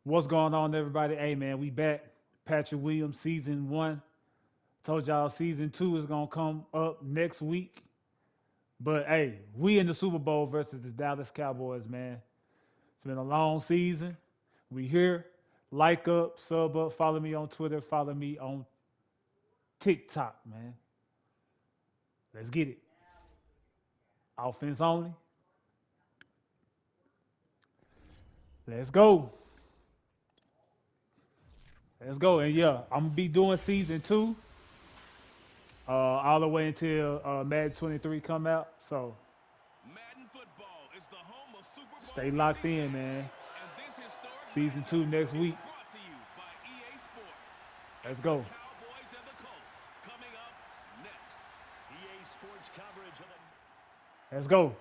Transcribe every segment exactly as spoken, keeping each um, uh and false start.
What's going on, everybody? Hey, man, we back. Patrick Williams, season one. Told y'all season two is gonna come up next week. But hey, we in the Super Bowl versus the Dallas Cowboys, man. It's been a long season. We here. Like up, sub up, follow me on Twitter, follow me on TikTok, man. Let's get it. Offense only. Let's go. Let's go. And yeah, I'm gonna be doing season two uh, all the way until uh, Madden twenty-three come out. So Madden football is the home of Super Bowl stay locked in, fifty-six, man. and this historic Season two matchup next is week. brought to you by E A Sports. Let's It's the go. Cowboys and the Colts coming up next. E A Sports coverage of the Let's go.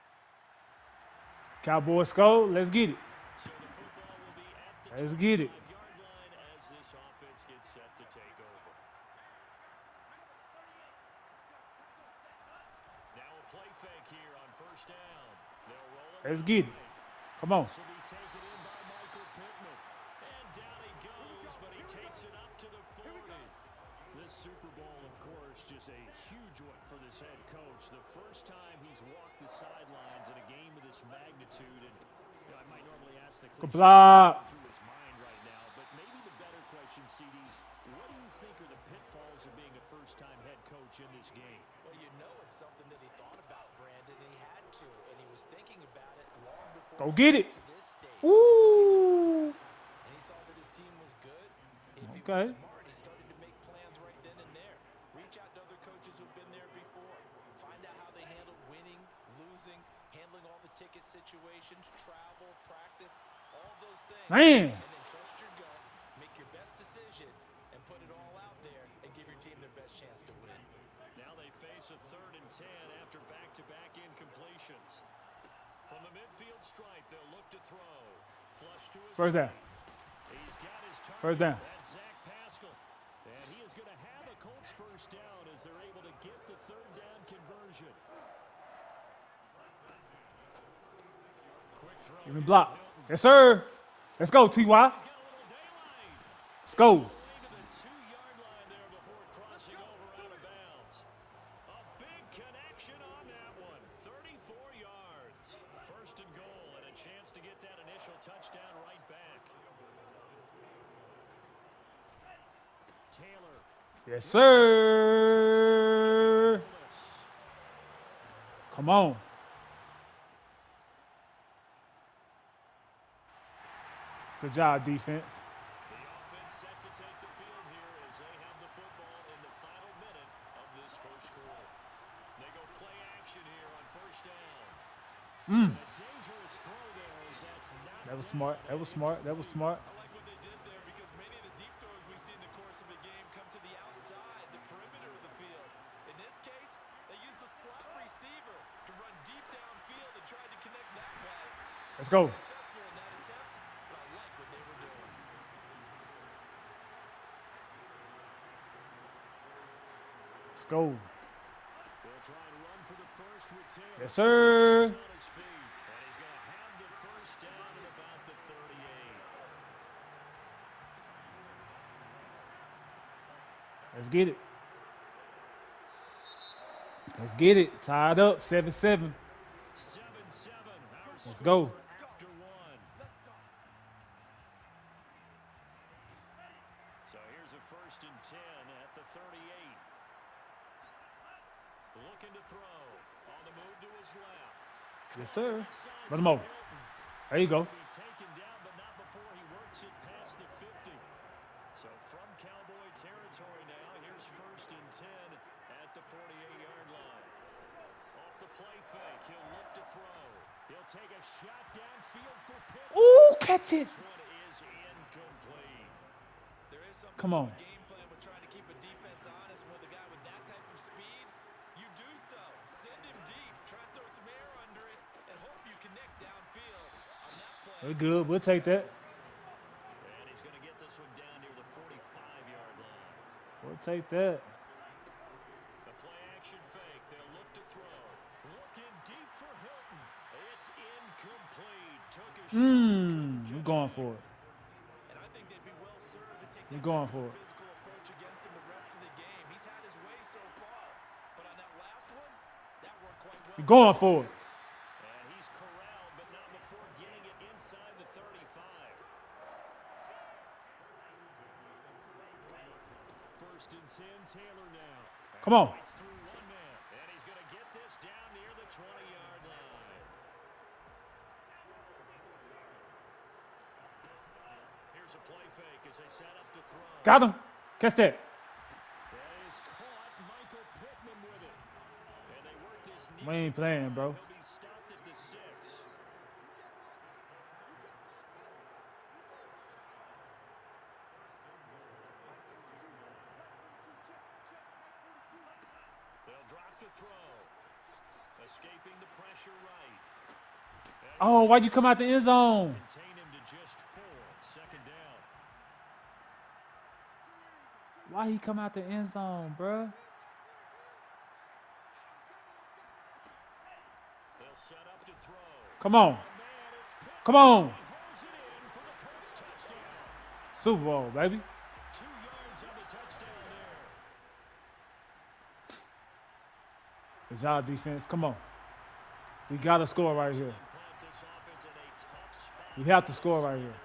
Cowboys score. Let's get it. so the football will be at the Let's get it. twenty-five-yard line as this offense gets set to take over. Now a play fake here on first down. They'll roll it Let's out get it. right. Come on. This will be taken in by Michael Pittman. And down he goes, but he takes it up to the forty. This Super Bowl, of course, just a huge one for this head coach. The first time he's walked the sidelines in a game of this magnitude. And you know, I might normally ask the Good cliche block. through his mind right now, but maybe the better question, C D, what do you think are the pitfalls of being a first-time head coach in this game? Well, you know it's something that he thought about, Brandon, and he had to, and he was thinking about it long before Go he get got it. to this stage. Ooh. And he saw that his team was good. If he Okay. was smart, he started to make plans right then and there. Reach out to other coaches who've been there before. Find out how they handled winning, losing, handling all the ticket situations, travel, practice, all those things. Man. And then trust your gut, make your best decision, and put it all out there and give your team their best chance to win. Now they face a third and ten after back-to-back incompletions. From the midfield stripe, they'll look to throw. Flush to his First down. right. He's got his target. First down. That's Zach Pascal. And he is going to have a Colts first down as they're able to get the third down conversion. Quick throw. Give me here to block. Hilton. Yes, sir. Let's go, T Y. He's got a little daylight. Let's go. Into the two-yard line there before crossing over out of bounds. A big connection on that one. thirty-four yards. First and goal and a chance to get that initial touchdown right back. Taylor. Yes, sir. Come on. Good job, defense. The offense set to take the field here as they have the football in the final minute of this first quarter. They go play action here on first down. Mm. A dangerous throw there as that's knocked That was down smart. That and was smart. That was smart. I like what they did there because many of the deep throws we see in the course of a game come to the outside, the perimeter of the field. In this case, they used a slot receiver to run deep downfield and tried to connect that way. Let's go. Successful in that attempt, but I like what they were doing. Let's go. They'll try and run for the first with Taylor. Yes, sir. He's on his feet, and he's going to have the first down at about the thirty-eight. Let's get it. Let's get it. Tied up. seven seven. seven seven. Our Let's score go. after one. So here's a first and ten at the thirty-eight. Looking to throw. On the move to his left. Yes, sir. Outside Run him over. Hilton. There you go. Be taken down, but not before he works it past the fifty. So from Cowboy territory now, here's first and ten at the forty-eight-yard line. Off the play fake, he'll look to throw. He'll take a shot downfield for Pitt. Ooh, catch it. This one is incomplete. There is something Come to on. a game plan with trying to keep a defense honest with a guy with that type of speed. You do so. Send him deep. Try and throw some air under it and hope you connect downfield. On that play, We're good. We'll take that. And he's going to get this one down near the forty-five-yard line. We'll take that. The play action fake. They'll look to throw. Looking deep for Hilton. It's incomplete. Took a shot. Mmm. We're going for it. You're going for it. Physical approach against him the rest of the game. He's had his way so far, but on that last one, that worked quite well. You're going for it. And he's corralled, but not before getting it inside the thirty-five. First and ten, Taylor now. Come on. Fights through one man, and he's going to get this down near the twenty-yard line. Here's a play fake as they set up to throw. Got him. Catch that. That is caught. Michael Pittman with it. And they work this near We ain't the playing, five. bro. He'll be stopped at the six. They'll drop the throw. Escaping the pressure right. And Oh, why'd you come out the end zone? contain him to just four. Second down. Why he come out the end zone, bruh? They'll set up to throw. Come on. Man, it's Pittman. Come on. He hauls it in for the Colts touchdown. Super Bowl, baby. Two yards on the touchdown there. It's our defense. Come on. We got to score right here. Put this offense in a tough spot. We have to score right here.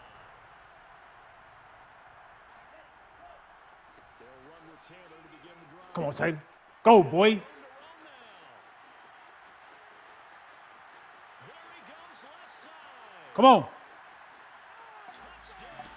They'll run with Taylor to begin the drive. Come on, Taylor. Go, boy. There he goes left side. Come on. Touchdown,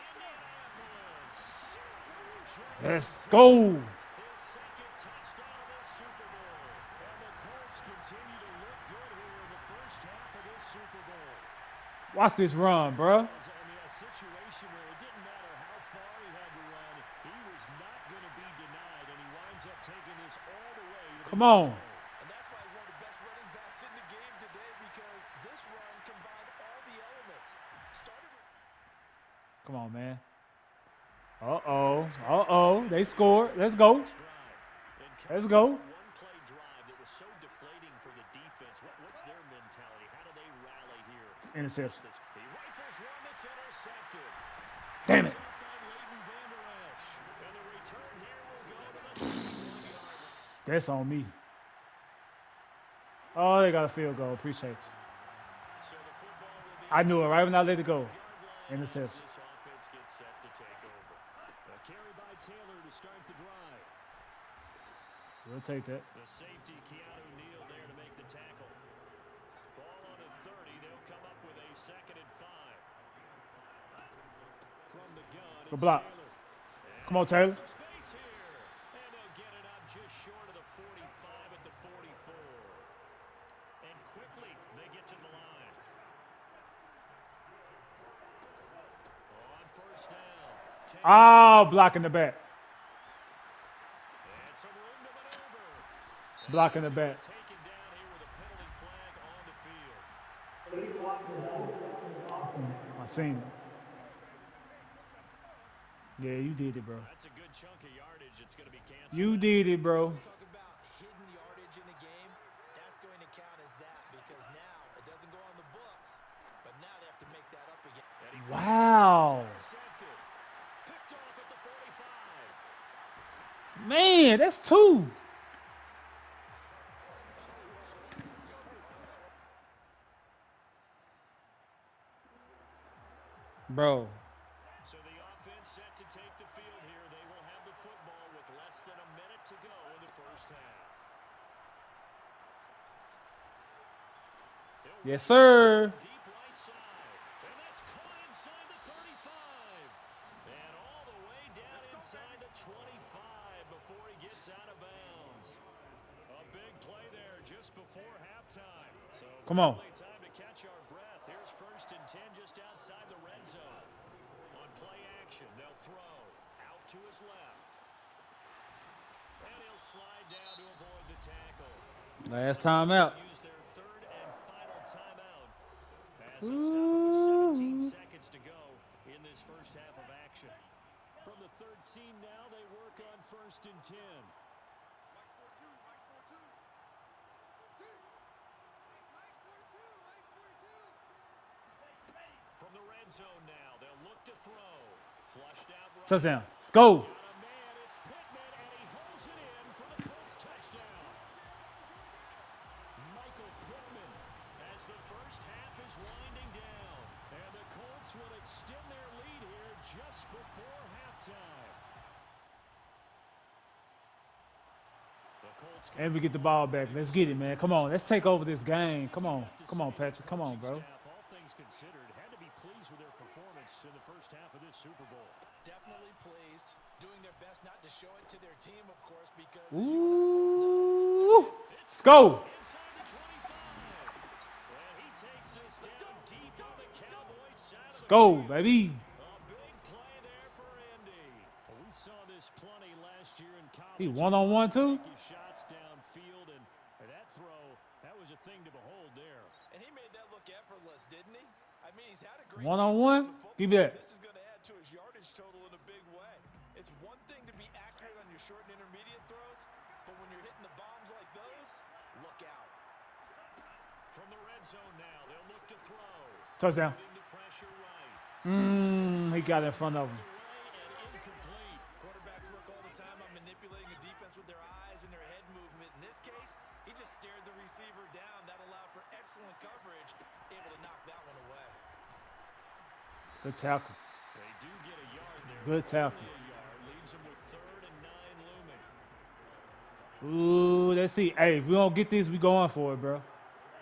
Indianapolis. Let's go. His second touchdown of the Super Bowl. And the Colts continue to look good here in the first half of this Super Bowl. Watch this run, bruh. I mean, a situation where it didn't matter how far he had to run, he was not going to be denied, and he winds up taking this all the way to the Come on. end zone. And that's why he's one of the best running backs in the game today, because this run combined all the elements. Started with Come on, man. Uh-oh. Uh-oh. They scored. Let's go. Drive. And Let's coming go. off a one-play drive that was so deflating for the defense. What, what's their mentality? How do they rally here? Interception. This- He rifles one that's intercepted. Damn it. Picked up by Leighton Vander Esch. And the return here will go to the thirty-one-yard line. That's on me. Oh, they got a field goal. Appreciate you. So the football will be I knew it right when I let it go. yard line as Interception. this offense gets set to take over. A carry by Taylor to start the drive. We'll take that. The safety, Keanu Neal, there to make the tackle. Ball on a thirty. They'll come up with a second and five. From the gun, Good it's block. Taylor. And Come on, he's got Taylor. some space here. And they'll get it up just short of the forty-five at the forty-four. And quickly, they get to the line. On first down. Taylor. Oh, blocking the back. And some room to maneuver. Blocking the back. Taken down here with a penalty flag on the field. I seen it. Yeah, you did it, bro. That's a good chunk of yardage. It's going to be canceled. You did it, bro. Talk about hidden yardage in a game. That's going to count as that, because now it doesn't go on the books, but now they have to make that up again. And he Wow. intercepted. Picked off at the forty-five. Man, that's two. Bro. So the offense set to take the field here. They will have the football with less than a minute to go in the first half. He'll Yes, run sir. deep right side. And that's caught inside the thirty-five. And all the way down inside the twenty-five before he gets out of bounds. A big play there just before halftime. So Come on. really time to catch our breath. Here's first and ten just outside the red zone. On play action, they'll throw out to his left. And he'll slide down to avoid the tackle. Last time out. Use their third and final timeout as they stop it with seventeen seconds to go in this first half of action. From the thirteen now, they work on first and ten. From the red zone now, they'll look to throw. Flushed out right. Touchdown. Let's go. Got a man, it's Pittman, and he holds it in for the Colts touchdown. Michael Pittman, as the first half is winding down, and the Colts will extend their lead here just before halftime. The Colts And we get the ball back. Let's get it, man. Come on. Let's take over this game. Come on. Come on, Patrick. Come on, bro. Staff, all things considered, had to be pleased with their performance in the first half of this Super Bowl. Definitely pleased, doing their best not to show it to their team, of course, because Ooh. Let's go. Inside the twenty-five. And he takes us down deep on the Cowboys side of the Go, field. baby. A big play there for Indy. Well, we saw this plenty last year in college. He one-on-one, too? Take his shots downfield, and that throw, that was a thing to behold there. and he made that look effortless, didn't he? I mean, he's had a great One-on-one? game playing Give me football. that. This is going to add to his yardage total in a big way. It's one thing to be accurate on your short and intermediate throws, but when you're hitting the bombs like those, look out. From the red zone now, they'll look to throw. Touchdown. Putting the pressure right. Mmm. He got in front of him. Away and incomplete. Quarterbacks work all the time on manipulating a defense with their eyes and their head movement. In this case, he just stared the receiver down. That allowed for excellent coverage, able to knock that one away. Good tackle. They do get a yard there. Good tackle. Only a yard leaves them with third and nine looming. Ooh, let's see. Hey, if we don't get this, we going for it, bro. And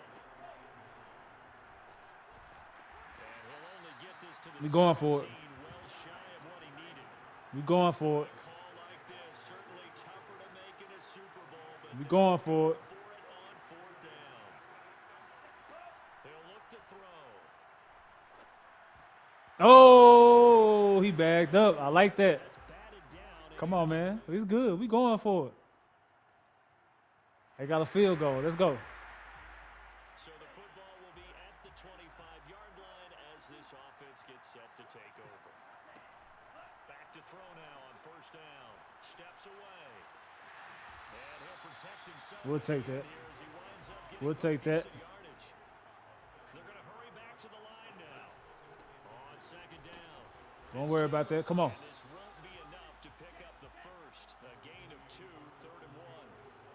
he'll only get this to the We going for it. seventeen, well shy of what he needed. We going for it. A call like this, certainly tougher to make in a Super Bowl, but We they'll going go for it. for it on fourth down. They'll look to throw. Oh, he bagged up. I like that. That's batted down. and Come on, man. It's good. We going for it. They got a field goal. Let's go. So the football will be at the twenty-five-yard line as this offense gets set to take over. Back to throw now on first down. Steps away. And he'll protect himself. We'll take that. here as he winds up getting We'll a take that. piece of yardage. They're going to hurry back to the line now. On second down. Don't worry about that. Come on. And this won't be enough to pick up the first. A gain of two, third and one.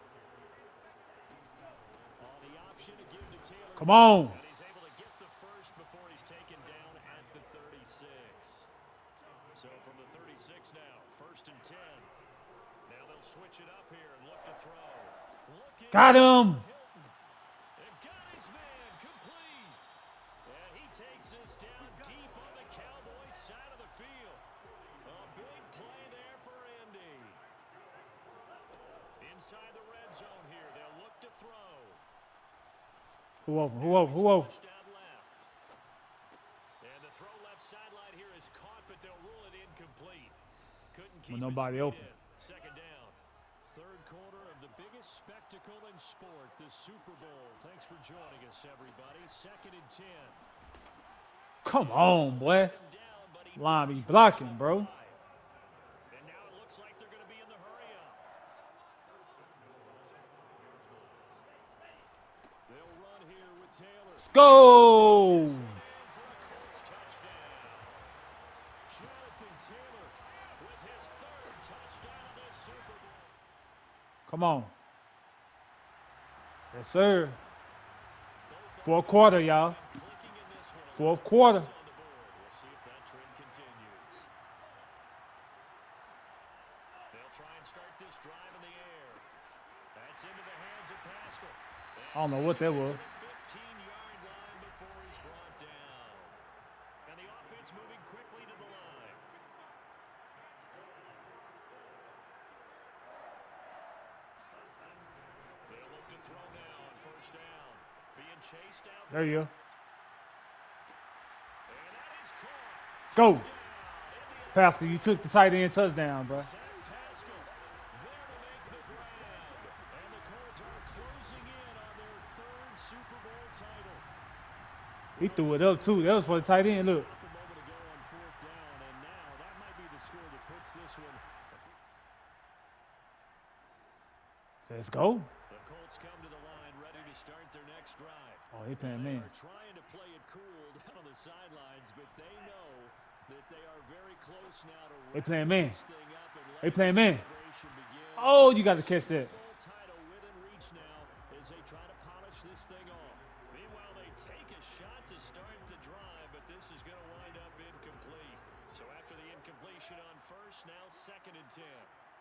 On the option to give to Taylor. Come on. And he's able to get the first before he's taken down at the thirty-six. So from the thirty-six now, first and ten. Now they'll switch it up here and look to throw. Looking Got him. Hilton. And got his man complete. And he takes us down deep on the Cowboys side of the field. A big play there for Indy. Inside the red zone here, they'll look to throw. Who over? Who over? Who over? Pushed out left. And the throw left sideline here is caught, but they'll rule it incomplete. Couldn't keep his nobody feet open. in. Second down. Third quarter of the biggest spectacle in sport, the Super Bowl. Thanks for joining us, everybody. Second and ten. Come on, boy. Him down, but he Line be does blocking, reach bro. the five. And now it looks like they're going to be in the hurry up. They'll run here with Taylor. Let's go. For a Colts touchdown. Jonathan Taylor with his third touchdown of this Super Bowl. Come on. Yes, sir. Both Fourth quarter, offenses y'all. clicking in this one. Fourth quarter. On the board. We'll see if that trend continues. They'll try and start this drive in the air. That's into the hands of Pascal. I don't know what that was. fifteen-yard line before he's brought down. And the offense moving quickly to the line. They'll look to throw now on first down. Being chased out. There you go. And that is caught. Let's go. Down. Indiana Pascal, you took the tight end touchdown, bro. Sam Pascal there to make the grab. And the Colts are closing in on their third Super Bowl title. He threw it up, too. That was for the tight end. Look. Stop a moment ago on fourth down, and now that might be the score that puts this one. Let's go. The Colts come to the line ready to start their next drive. Oh, he playing They man. are trying to play it cool down on the sidelines, but they know that they are very close now to They playing wrapping man. this thing up and They letting playing the man. celebration begin. Oh, you got to catch that. Full title within reach now as they try to polish this thing off. Meanwhile, they take a shot to start the drive, but this is going to wind up incomplete. So after the incompletion on first, now second and ten.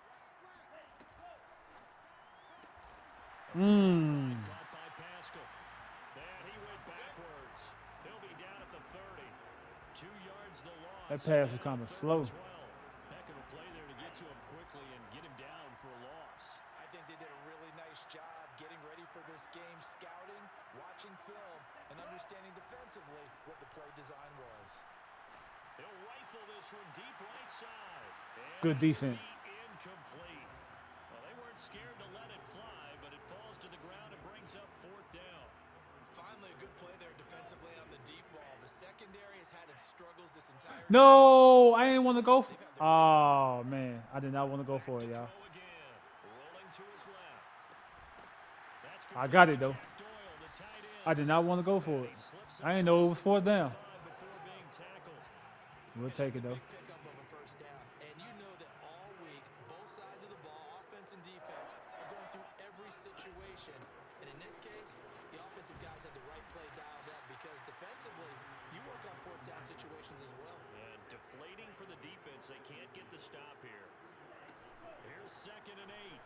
Mmm. Caught by Pascal. And he went backwards. He'll be down at the thirty. Two yards the loss. That pass was Now kind of third slow. and twelve. Heck of a play there to get to him quickly and get him down for a loss. I think they did a really nice job getting ready for this game, scouting, watching film, and understanding defensively what the play design was. He'll rifle this one deep right side. And Good defense. incomplete. Well, they weren't scared to let it fly, but it falls to the ground and brings up fourth down. Finally, a good play there defensively on the deep ball. The secondary has had its struggles this entire No, I didn't want to go. For, oh, man. I did not want to go for it, y'all. Throw again. Rolling to his left. That's I got it, complete to though. Jack Doyle, the tight end. I did not want to go for And it. he slips I didn't across know it was the fourth down. thirty-five before being tackled. We'll take it, though. Big pickup of a first down. And you know that all week, both sides of the ball, offense and defense, are going through every situation. And in this case, the offensive guys had the right play dialed up because defensively, you work on fourth down situations as well. And deflating for the defense. They can't get the stop here. Here's second and eight.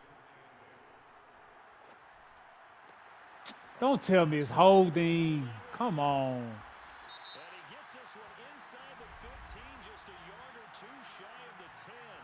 Don't tell me it's holding. Come on. And he gets this one inside the fifteen, just a yard or two shy of the ten.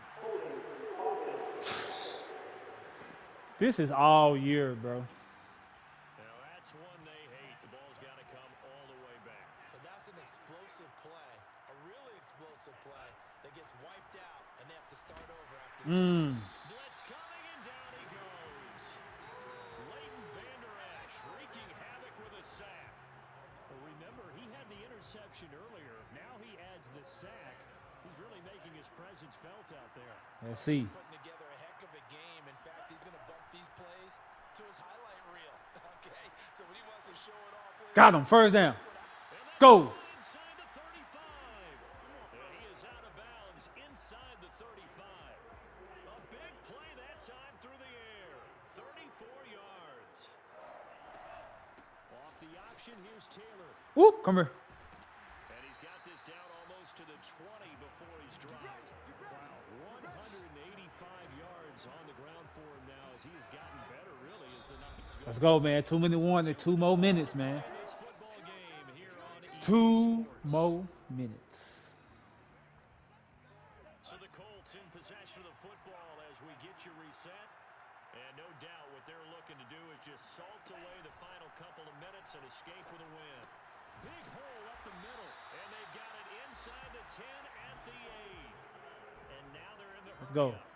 This is all year, bro. Now that's one they hate. The ball's got to come all the way back. So that's an explosive play, a really explosive play that gets wiped out, and they have to start over after. Mmm. Blitz coming, and down he goes. Leighton Vander Esch wreaking havoc with a sack. Well, remember, he had the interception earlier. Now he adds the sack. He's really making his presence felt out there. Let's see. Putting together a heck of a game. In fact, he's going to bump these plays to his highlight reel. Okay, so when he wants to show it off, later, Got him. First down. And Let's go. inside the thirty-five. And he is out of bounds inside the thirty-five. A big play that time through the air. thirty-four yards. Off the option, here's Taylor. Whoop. Come here. And he's got this down almost to the twenty before he's dropped. Wow, one hundred eighty-five yards on the ground for him now as he has gotten better really as the nights go. Let's go, man. Two minute one and two more minutes, man. This football game here on E A Two Sports. more minutes. So the Colts in possession of the football as we get you reset. And no doubt what they're looking to do is just salt away the final couple of minutes and escape with a win. Big hole up the middle. And they've got it inside the ten at the eight. And now they're in the Let's go. hurry up.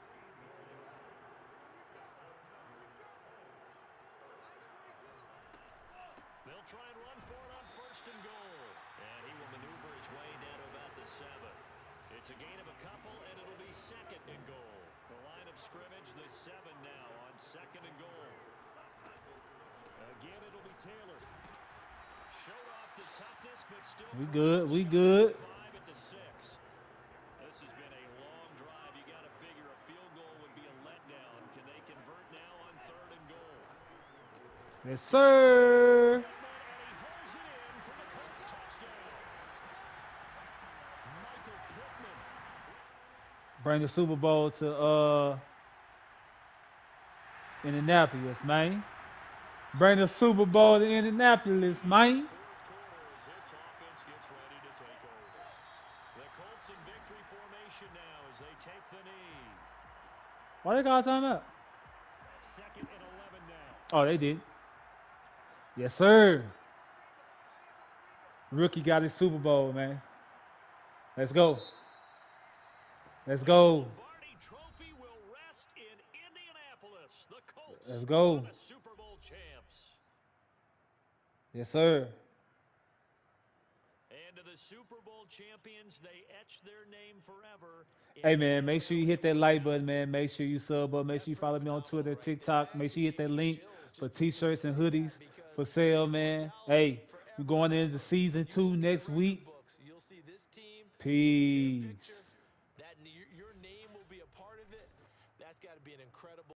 They'll try and run for it on first and goal. And he will maneuver his way down to about the seven. It's a gain of a couple, and it'll be second and goal. The line of scrimmage, the seven now on second and goal. Again, it'll be Taylor. Showed off the toughness, but still. We good. We good. Five at the six. This has been a long drive. You got to figure a field goal would be a letdown. Can they convert now on third and goal? Yes, sir. And he hauls it in for the Colts touchdown. Michael Pittman. Bring the Super Bowl to uh Indianapolis, man. Bring the Super Bowl to Indianapolis, man. Fourth quarter as this offense gets ready to take over. The Colts in victory formation now as they take the knee. Why they got time out? Second and eleven now. Oh, they did. Yes, sir. Rookie got his Super Bowl, man. Let's go. Let's go. Lombardi Trophy will rest in Indianapolis. The Colts Let's go. are the Super Bowl champs. Yes, sir. And to the Super Bowl champions, they etch their name forever. Hey, man, make sure you hit that like button, man. Make sure you sub up. Make sure you follow me on Twitter, TikTok. Make sure you hit that link for T-shirts and hoodies for sale, man. Hey, we're going into season two next week. see this team, Peace. picture, that your name will be a part of it. That's got to be an incredible